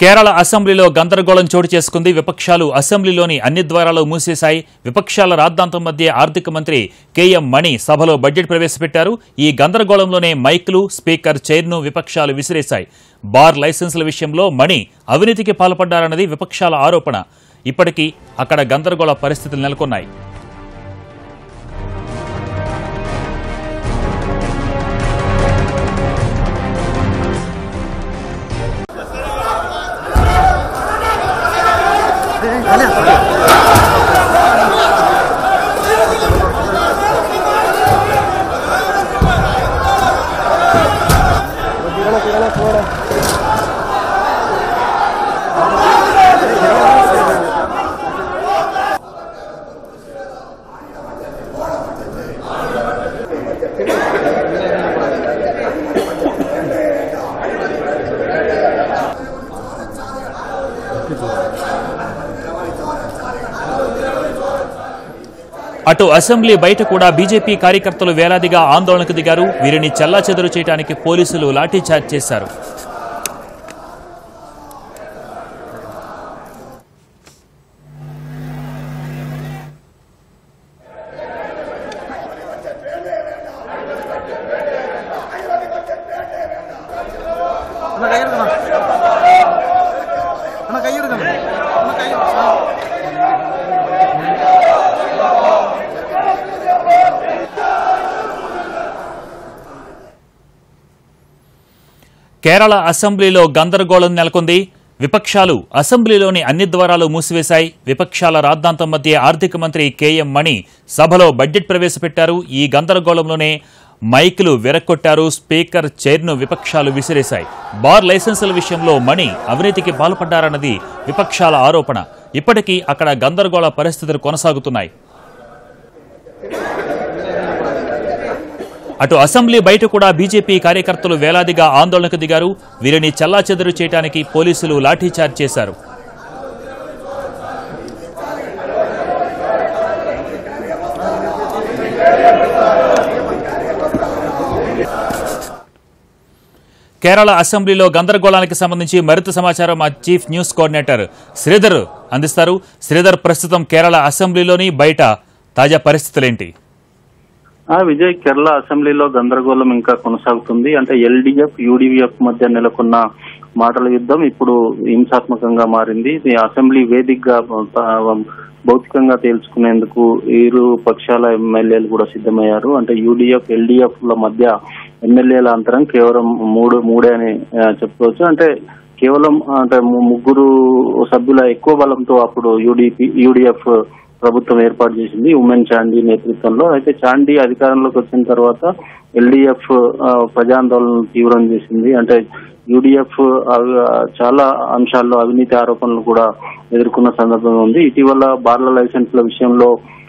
కేరళ అసెంబ్లీలో గందరగోళం చోటు చేసుకుంది. విపక్షాలు అసెంబ్లీలోని అన్ని ద్వారాలు మూసేశాయి. విపక్షాల రాద్ధాంతం మధ్య ఆర్థిక మంత్రి కేఎం మణి సభలో బడ్జెట్ ప్రవేశపెట్టారు. ఈ గందరగోళంలోనే మైకులు, స్పీకర్ చైర్ను విపక్షాలు విసిరేశాయి. బార్ లైసెన్సుల విషయంలో మణి అవినీతికి పాల్పడ్డారన్నది విపక్షాల ఆరోపణ. ఇప్పటికీ అక్కడ గందరగోళ పరిస్థితులు నెలకొన్నాయి. అటు అసెంబ్లీ బయట కూడా బీజేపీ కార్యకర్తలు వేలాదిగా ఆందోళనకు దిగారు. వీరిని చెల్లాచెదరు చేయడానికి పోలీసులు లాఠీచార్జ్ చేశారు. కేరళ అసెంబ్లీలో గందరగోళం నెలకొంది. విపక్షాలు అసెంబ్లీలోని అన్ని ద్వారాలు మూసివేశాయి. విపక్షాల రాద్ధాంతం మధ్య ఆర్థిక మంత్రి కేఎం మణి సభలో బడ్జెట్ ప్రవేశపెట్టారు. ఈ గందరగోళంలోనే మైకులు విరక్కొట్టారు. స్పీకర్ చైర్ను విపక్షాలు విసిరేశాయి. బార్ లైసెన్సుల విషయంలో మణి అవినీతికి పాల్పడ్డారన్నది విపక్షాల ఆరోపణ. ఇప్పటికీ అక్కడ గందరగోళ పరిస్థితులు కొనసాగుతున్నాయి. అటు అసెంబ్లీ బయట కూడా బీజేపీ కార్యకర్తలు వేలాదిగా ఆందోళనకు దిగారు. వీరిని చెల్లాచెదరు చేయడానికి పోలీసులు లాఠీచార్జ్ చేశారు. కేరళ అసెంబ్లీలో గందరగోళానికి సంబంధించి మరింత సమాచారం మా చీఫ్ న్యూస్ కోఆర్డినేటర్ శ్రీధర్ అందిస్తారు. శ్రీధర్, ప్రస్తుతం కేరళ అసెంబ్లీలోని బయట తాజా పరిస్థితులేంటి? విజయ్, కేరళ అసెంబ్లీలో గందరగోళం ఇంకా కొనసాగుతుంది. అంటే ఎల్డీఎఫ్, యూడీఎఫ్ మధ్య నెలకొన్న మాటల యుద్ధం ఇప్పుడు హింసాత్మకంగా మారింది. అసెంబ్లీ వేదికగా భౌతికంగా తేల్చుకునేందుకు ఇరు పక్షాల ఎమ్మెల్యేలు కూడా సిద్ధమయ్యారు. అంటే యూడీఎఫ్, ఎల్డీఎఫ్ ల మధ్య ఎమ్మెల్యేల అంతరం కేవలం మూడే అని చెప్పుకోవచ్చు. అంటే కేవలం ముగ్గురు సభ్యుల ఎక్కువ బలంతో అప్పుడు యూడీఎఫ్ ప్రభుత్వం ఏర్పాటు చేసింది ఉమెన్ చాండీ నేతృత్వంలో. అయితే చాండీ అధికారంలోకి వచ్చిన తర్వాత ఎల్డీఎఫ్ ప్రజాందోళన తీవ్రం చేసింది. అంటే యూడీఎఫ్ చాలా అంశాల్లో అవినీతి ఆరోపణలు కూడా ఎదుర్కొన్న సందర్భం ఉంది. ఇటీవల బార్ల లైసెన్స్ల విషయంలో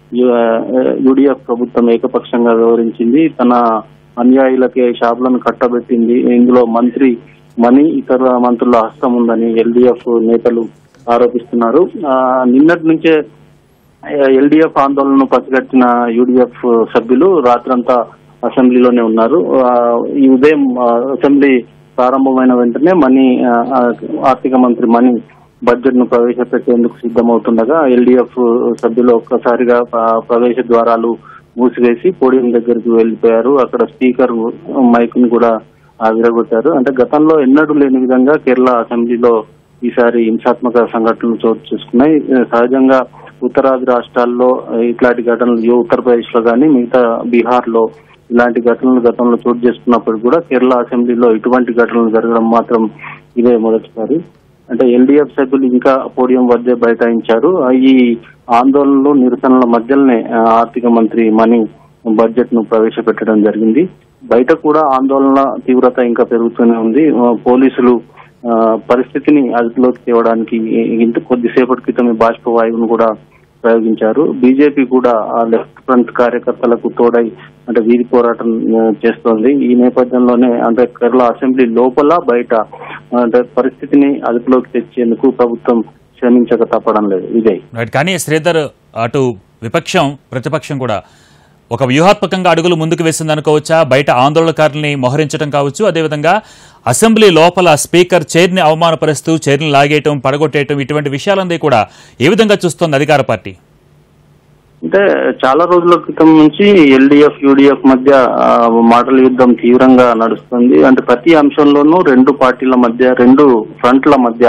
యూడీఎఫ్ ప్రభుత్వం ఏకపక్షంగా వ్యవహరించింది. తన అనుయాయులకే షాపులను కట్టబెట్టింది. ఇందులో మంత్రి మణి, ఇతర మంత్రుల హస్తం ఉందని ఎల్డీఎఫ్ నేతలు ఆరోపిస్తున్నారు. నిన్నటి నుంచే ఎల్డీఎఫ్ ఆందోళనను పసిగట్టిన యూడీఎఫ్ సభ్యులు రాత్రంతా అసెంబ్లీలోనే ఉన్నారు. ఈ ఉదయం అసెంబ్లీ ప్రారంభమైన వెంటనే ఆర్థిక మంత్రి మణి బడ్జెట్ ను ప్రవేశపెట్టేందుకు సిద్ధమవుతుండగా ఎల్డీఎఫ్ సభ్యులు ఒక్కసారిగా ప్రవేశ ద్వారాలు మూసివేసి పోడియం దగ్గరికి వెళ్లిపోయారు. అక్కడ స్పీకర్ మైక్ ను కూడా విరగొట్టారు. అంటే గతంలో ఎన్నడూ లేని విధంగా కేరళ అసెంబ్లీలో ఈసారి హింసాత్మక సంఘటనలు చోటు చేసుకున్నాయి. సహజంగా ఉత్తరాది రాష్ట్రాల్లో ఇట్లాంటి ఘటనలు ఉత్తరప్రదేశ్ లో కానీ మిగతా బీహార్ లో ఇలాంటి ఘటనలు గతంలో చోటు చేసుకున్నప్పుడు కూడా కేరళ అసెంబ్లీలో ఇటువంటి ఘటనలు జరగడం మాత్రం ఇదే మొదటిసారి. అంటే ఎల్డీఎఫ్ సభ్యులు ఇంకా పోడియం వద్ద బైఠాయించారు. ఈ ఆందోళనలు, నిరసనల మధ్యలోనే ఆర్థిక మంత్రి మణి బడ్జెట్ ను ప్రవేశపెట్టడం జరిగింది. బయట కూడా ఆందోళన తీవ్రత ఇంకా పెరుగుతూనే ఉంది. పోలీసులు పరిస్థితిని అదుపులోకి తేవడానికి కొద్దిసేపటి క్రితం బాష్పవాయువును కూడా ప్రయోగించారు. బీజేపీ కూడా లెఫ్ట్ ఫ్రంట్ కార్యకర్తలకు తోడై వీధి పోరాటం చేస్తోంది. ఈ నేపథ్యంలోనే కేరళ అసెంబ్లీ లోపల బయట పరిస్థితిని అదుపులోకి తెచ్చేందుకు ప్రభుత్వం శ్రమించక తప్పడం లేదు. విజయ్, కానీ శ్రీధర్, అటు విపక్షం ప్రతిపక్షం కూడా ఒక వ్యూహాత్మకంగా అడుగులు ముందుకు వేసిందనుకోవచ్చా? బయట ఆందోళనకారుల్ని మోహరించడం కావచ్చు, అదేవిధంగా అసెంబ్లీ లోపల స్పీకర్ చైర్ని అవమానపరుస్తూ చైర్ని లాగేయటం, పడగొట్టేయటం, ఇటువంటి విషయాలన్నీ కూడా ఏ విధంగా చూస్తోంది అధికార పార్టీ? అంటే చాలా రోజుల క్రితం నుంచి ఎల్డీఎఫ్ యూడీఎఫ్ మధ్య మాటల యుద్ధం తీవ్రంగా నడుస్తుంది. అంటే ప్రతి అంశంలోనూ రెండు పార్టీల మధ్య, రెండు ఫ్రంట్ల మధ్య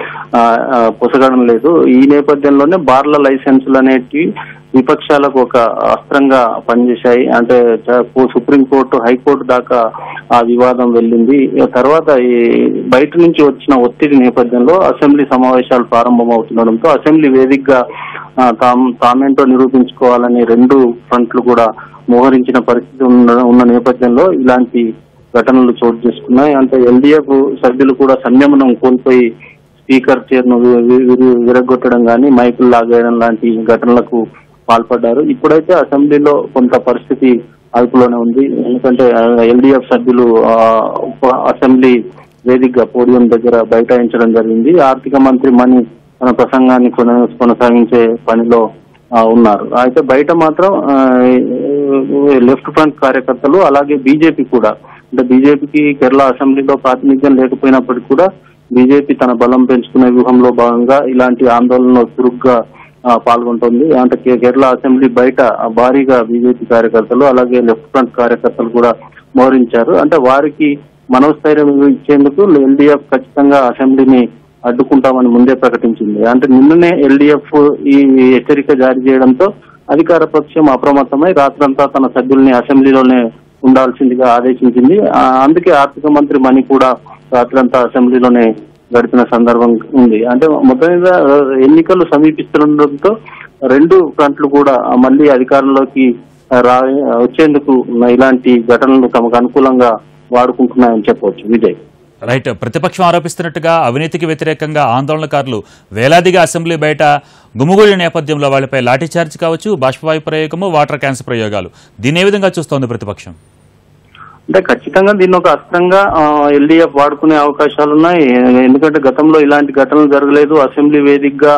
పొసగడం లేదు. ఈ నేపథ్యంలోనే బార్ల లైసెన్సులు అనేటివి విపక్షాలకు ఒక అస్త్రంగా పనిచేశాయి. అంటే సుప్రీంకోర్టు, హైకోర్టు దాకా ఆ వివాదం వెళ్ళింది. తర్వాత ఈ బయట నుంచి వచ్చిన ఒత్తిడి నేపథ్యంలో అసెంబ్లీ సమావేశాలు ప్రారంభమవుతుండడంతో అసెంబ్లీ వేదికగా తామేంటో నిరూపించుకోవాలని రెండు ఫ్రంట్లు కూడా మోహరించిన పరిస్థితి ఉన్న నేపథ్యంలో ఇలాంటి ఘటనలు చోటు చేసుకున్నాయి. అంటే ఎల్డీఎఫ్ సభ్యులు కూడా సంయమనం కోల్పోయి స్పీకర్ చైర్ను విరగొట్టడం కానీ, మైకులు లాగేయడం లాంటి ఘటనలకు పాల్పడ్డారు. ఇప్పుడైతే అసెంబ్లీలో కొంత పరిస్థితి అదుపులోనే ఉంది. ఎందుకంటే ఎల్డీఎఫ్ సభ్యులు అసెంబ్లీ వేదికగా పోడియం దగ్గర బైఠాయించడం జరిగింది. ఆర్థిక మంత్రి మణి తన ప్రసంగాన్ని కొనసాగించే పనిలో ఉన్నారు. అయితే బయట మాత్రం లెఫ్ట్ ఫ్రంట్ కార్యకర్తలు, అలాగే బీజేపీ కూడా, అంటే బీజేపీకి కేరళ అసెంబ్లీలో ప్రాతినిధ్యం లేకపోయినప్పటికీ కూడా బీజేపీ తన బలం పెంచుకునే వ్యూహంలో భాగంగా ఇలాంటి ఆందోళనలో చురుగ్గా పాల్గొంటోంది. అంటే కేరళ అసెంబ్లీ బయట భారీగా బీజేపీ కార్యకర్తలు, అలాగే లెఫ్ట్ ఫ్రంట్ కార్యకర్తలు కూడా మోహరించారు. అంటే వారికి మనోస్థైర్యం ఇచ్చేందుకు ఎల్డీఎఫ్ ఖచ్చితంగా అసెంబ్లీని అడ్డుకుంటామని ముందే ప్రకటించింది. అంటే నిన్ననే ఎల్డీఎఫ్ ఈ హెచ్చరిక జారీ చేయడంతో అధికార పక్షం అప్రమత్తమై రాత్రంతా తన సభ్యుల్ని అసెంబ్లీలోనే ఉండాల్సిందిగా ఆదేశించింది. అందుకే ఆర్థిక మంత్రి మణి కూడా రాత్రంతా అసెంబ్లీలోనే గడిపిన సందర్భం ఉంది. అంటే మొత్తం మీద ఎన్నికలు సమీపిస్తుండటంతో రెండు ఫ్రంట్లు కూడా మళ్ళీ అధికారంలోకి వచ్చేందుకు ఇలాంటి ఘటనలు తమకు అనుకూలంగా వాడుకుంటున్నాయని చెప్పవచ్చు. విజయ్, రైట్. ప్రతిపక్షం ఆరోపిస్తున్నట్టుగా అవినీతికి వ్యతిరేకంగా ఆందోళనకారులు వేలాదిగా అసెంబ్లీ బయట గుమిగూడిన నేపథ్యంలో వాళ్లపై లాఠీచార్జ్ కావచ్చు, బాష్పవాయు ప్రయోగము, వాటర్ క్యాన్స్ ప్రయోగాలు, దీన్ని ఏ విధంగా చూస్తోంది ప్రతిపక్షం? అంటే ఖచ్చితంగా దీన్ని ఒక అస్త్రంగా ఎల్డీఎఫ్ వాడుకునే అవకాశాలున్నాయి. ఎందుకంటే గతంలో ఇలాంటి ఘటనలు జరగలేదు, అసెంబ్లీ వేదికగా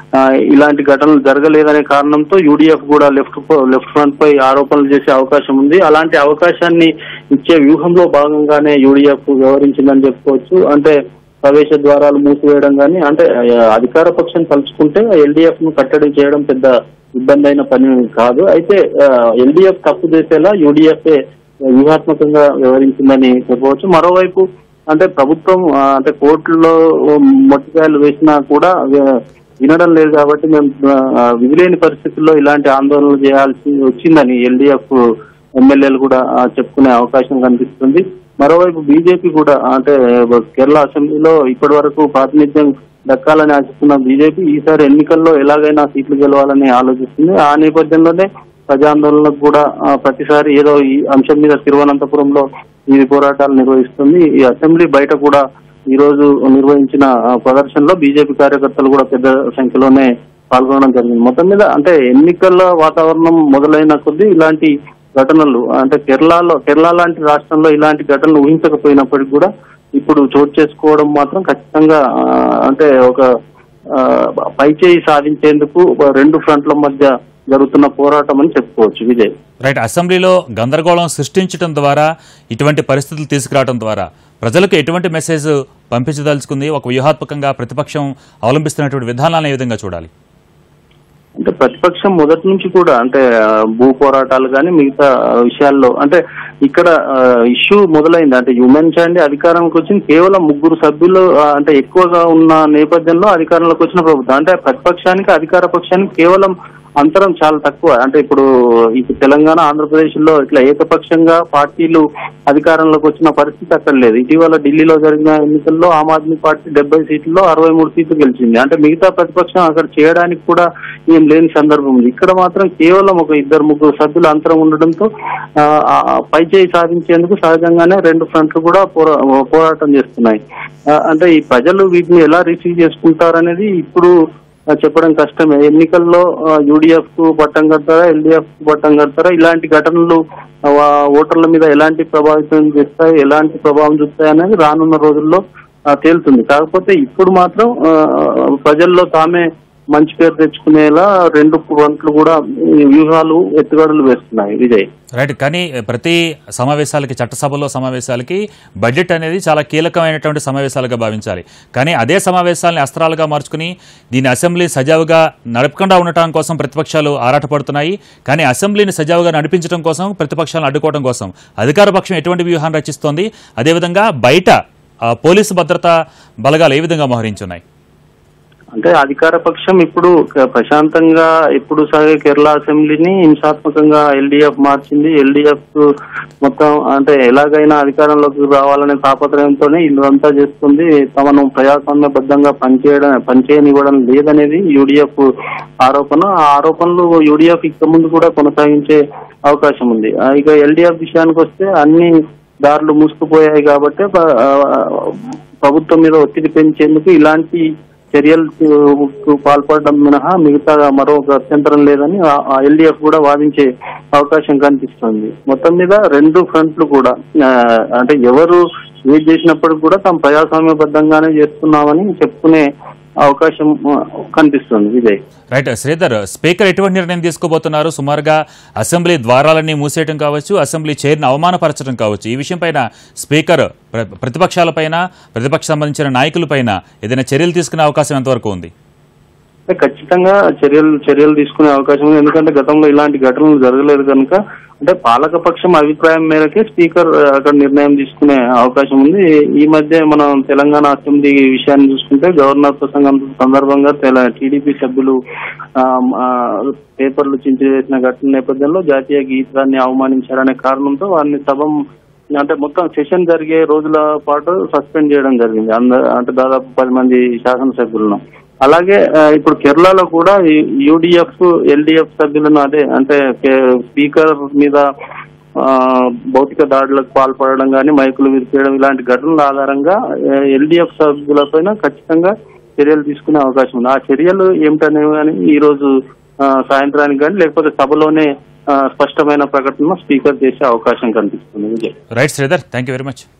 ఇలాంటి ఘటనలు జరగలేదనే కారణంతో యూడీఎఫ్ కూడా లెఫ్ట్ ఫ్రంట్ పై ఆరోపణలు చేసే అవకాశం ఉంది. అలాంటి అవకాశాన్ని ఇచ్చే వ్యూహంలో భాగంగానే యూడీఎఫ్ వ్యవహరించిందని చెప్పుకోవచ్చు. అంటే ప్రవేశ ద్వారాలు మూసివేయడం కానీ, అంటే అధికార పక్షం తలుచుకుంటే ఎల్డీఎఫ్ ను కట్టడి చేయడం పెద్ద ఇబ్బంది అయిన పని కాదు. అయితే ఎల్డీఎఫ్ తప్పు చేసేలా యూడీఎఫ్ వ్యూహాత్మకంగా వ్యవహరించిందని చెప్పవచ్చు. మరోవైపు అంటే ప్రభుత్వం అంటే కోర్టులో మొట్టికాయలు వేసినా కూడా వినడం లేదు కాబట్టి మేము విధిలేని పరిస్థితుల్లో ఇలాంటి ఆందోళనలు చేయాల్సి వచ్చిందని ఎల్డీఎఫ్ ఎమ్మెల్యేలు కూడా చెప్పుకునే అవకాశం కనిపిస్తుంది. మరోవైపు బీజేపీ కూడా అంటే కేరళ అసెంబ్లీలో ఇప్పటి వరకు ప్రాతినిధ్యం దక్కాలని ఆశిస్తున్న బీజేపీ ఈసారి ఎన్నికల్లో ఎలాగైనా సీట్లు గెలవాలని ఆలోచిస్తుంది. ఆ నేపథ్యంలోనే ప్రజాందోళనకు కూడా ప్రతిసారి ఏదో ఈ అంశం మీద తిరువనంతపురంలో ఈ పోరాటాలు నిర్వహిస్తుంది. ఈ అసెంబ్లీ బయట కూడా ఈ రోజు నిర్వహించిన ప్రదర్శనలో బీజేపీ కార్యకర్తలు కూడా పెద్ద సంఖ్యలోనే పాల్గొనడం జరిగింది. మొత్తం మీద అంటే ఎన్నికల వాతావరణం మొదలైన కొద్దీ ఇలాంటి ఘటనలు అంటే కేరళ లాంటి రాష్ట్రంలో ఇలాంటి ఘటనలు ఊహించకపోయినప్పటికీ కూడా ఇప్పుడు చోటు చేసుకోవడం మాత్రం ఖచ్చితంగా అంటే ఒక పైచేయి సాధించేందుకు రెండు ఫ్రంట్ల మధ్య జరుగుతున్న పోరాటం అని చెప్పుకోవచ్చు. విజయ్, రైట్. అసెంబ్లీలో గందరగోళం సృష్టించడం ద్వారా, ఇటువంటి పరిస్థితులు తీసుకురావడం ద్వారా ప్రజలకు ఎటువంటి మెసేజ్ పంపించదలుచుకుంది? ఒక వ్యూహాత్మకంగా ప్రతిపక్షం అవలంబిస్తున్నటువంటి విధానాలను ఏ విధంగా చూడాలి? అంటే ప్రతిపక్షం మొదటి నుంచి కూడా అంటే భూ పోరాటాలు కానీ మిగతా విషయాల్లో అంటే ఇక్కడ ఇష్యూ మొదలైంది. అంటే హ్యూమన్ చాండి అధికారంలోకి వచ్చింది కేవలం 3 సభ్యులు అంటే ఎక్కువగా ఉన్న నేపథ్యంలో అధికారంలోకి వచ్చిన ప్రభుత్వం. అంటే ప్రతిపక్షానికి అధికార పక్షానికి కేవలం అంతరం చాలా తక్కువ. అంటే ఇప్పుడు తెలంగాణ, ఆంధ్రప్రదేశ్ లో ఇట్లా ఏకపక్షంగా పార్టీలు అధికారంలోకి వచ్చిన పరిస్థితి అక్కడ లేదు. ఇటీవల ఢిల్లీలో జరిగిన ఎన్నికల్లో ఆమ్ ఆద్మీ పార్టీ 70 సీట్లలో 63 సీట్లు గెలిచింది. అంటే మిగతా ప్రతిపక్షం అక్కడ చేయడానికి కూడా ఏం లేని సందర్భం ఉంది. ఇక్కడ మాత్రం కేవలం ఒక 2-3 సభ్యుల అంతరం ఉండడంతో పైచేయి సాధించేందుకు సహజంగానే రెండు ఫ్రంట్లు కూడా పోరాటం చేస్తున్నాయి. అంటే ఈ ప్రజలు వీటిని ఎలా రిసీవ్ చేసుకుంటారనేది ఇప్పుడు చెప్పడం కష్టమే. ఎన్నికల్లో యూడీఎఫ్ కు పట్టం కడతారా, ఎల్డీఎఫ్ కు పట్టం కడతారా, ఇలాంటి ఘటనలు ఓటర్ల మీద ఎలాంటి ప్రభావితం చేస్తాయి, ఎలాంటి ప్రభావం చూస్తాయి అనేది రానున్న రోజుల్లో తేలుతుంది. కాకపోతే ఇప్పుడు మాత్రం ప్రజల్లో తామే మంచి పేరు తెచ్చుకునేలా రెండు ఫ్రంట్లు కూడా వ్యూహాలు ఎత్తుగడలు వేస్తున్నాయి విజయ్. రైట్. కానీ ప్రతి సమావేశాలకి, చట్టసభలో సమావేశాలకి బడ్జెట్ అనేది చాలా కీలకమైనటువంటి సమావేశాలుగా భావించాలి. కానీ అదే సమావేశాలని అస్త్రాలుగా మార్చుకుని దీని అసెంబ్లీ సజావుగా నడపకుండా ఉండటం కోసం ప్రతిపక్షాలు ఆరాటపడుతున్నాయి. కానీ అసెంబ్లీని సజావుగా నడిపించడం కోసం, ప్రతిపక్షాలను అడ్డుకోవడం కోసం అధికార పక్షం ఎటువంటి వ్యూహాన్ని రచిస్తోంది? అదేవిధంగా బయట పోలీసు భద్రతా బలగాలు ఏ విధంగా మోహరించున్నాయి? అంటే అధికార పక్షం ఇప్పుడు ప్రశాంతంగా ఇప్పుడు సాగే కేరళ అసెంబ్లీని హింసాత్మకంగా ఎల్డీఎఫ్ మార్చింది. ఎల్డీఎఫ్ మొత్తం అంటే ఎలాగైనా అధికారంలోకి రావాలనే తాపత్రయంతోనే ఇదంతా చేస్తుంది. తమను ప్రజాస్వామ్యబద్ధంగా పనిచేయనివ్వడం లేదనేది యూడీఎఫ్ ఆరోపణ. ఆ ఆరోపణలు యూడీఎఫ్ ఇక ముందు కూడా కొనసాగించే అవకాశం ఉంది. ఇక ఎల్డీఎఫ్ విషయానికి వస్తే అన్ని దారులు మూసుకుపోయాయి కాబట్టి ప్రభుత్వం మీద ఒత్తిడి పెంచేందుకు ఇలాంటి చర్యలకు పాల్పడడం మినహా మిగతా మరో అభ్యంతరం లేదని ఎల్డీఎఫ్ కూడా వాదించే అవకాశం కనిపిస్తుంది. మొత్తం మీద రెండు ఫ్రంట్లు కూడా అంటే ఎవరు ఏది చేసినప్పటికీ కూడా తాము ప్రజాస్వామ్యబద్ధంగానే చేస్తున్నామని చెప్పుకునే అవకాశం కనిపిస్తుంది విజయ్. రైట్. శ్రీధర్, స్పీకర్ ఎటువంటి నిర్ణయం తీసుకోబోతున్నారు? సుమారుగా అసెంబ్లీ ద్వారాలన్నీ మూసేయడం కావచ్చు, అసెంబ్లీ చైర్ను అవమానపరచడం కావచ్చు, ఈ విషయం పైన స్పీకర్ ప్రతిపక్షాలపైన, ప్రతిపక్ష సంబంధించిన నాయకులపైన ఏదైనా చర్యలు తీసుకునే అవకాశం ఎంతవరకు ఉంది? ఖచ్చితంగా చర్యలు తీసుకునే అవకాశం ఉంది. ఎందుకంటే గతంలో ఇలాంటి ఘటనలు జరగలేదు కనుక అంటే పాలకపక్షం అభిప్రాయం మేరకే స్పీకర్ అక్కడ నిర్ణయం తీసుకునే అవకాశం ఉంది. ఈ మధ్య మనం తెలంగాణ అసెంబ్లీ విషయాన్ని చూసుకుంటే గవర్నర్ ప్రసంగం సందర్భంగా టీడీపీ సభ్యులు పేపర్లు చించివేసిన ఘటన నేపథ్యంలో జాతీయ గీతాన్ని అవమానించారనే కారణంతో వారిని అంటే మొత్తం సెషన్ జరిగే రోజుల పాటు సస్పెండ్ చేయడం జరిగింది. అంటే దాదాపు 10 మంది శాసనసభ్యులను. అలాగే ఇప్పుడు కేరళలో కూడా యూడీఎఫ్ ఎల్డీఎఫ్ సభ్యులను అంటే స్పీకర్ మీద భౌతిక దాడులకు పాల్పడడం కానీ, మైకులు విరిచేయడం ఇలాంటి ఘటనల ఆధారంగా ఎల్డీఎఫ్ సభ్యులపైన ఖచ్చితంగా చర్యలు తీసుకునే అవకాశం ఉంది. ఆ చర్యలు ఏమిటనేవి కానీ ఈ రోజు సాయంత్రానికి కానీ లేకపోతే సభలోనే స్పష్టమైన ప్రకటన స్పీకర్ చేసే అవకాశం కనిపిస్తుంది. Right Sridhar, thank you very much.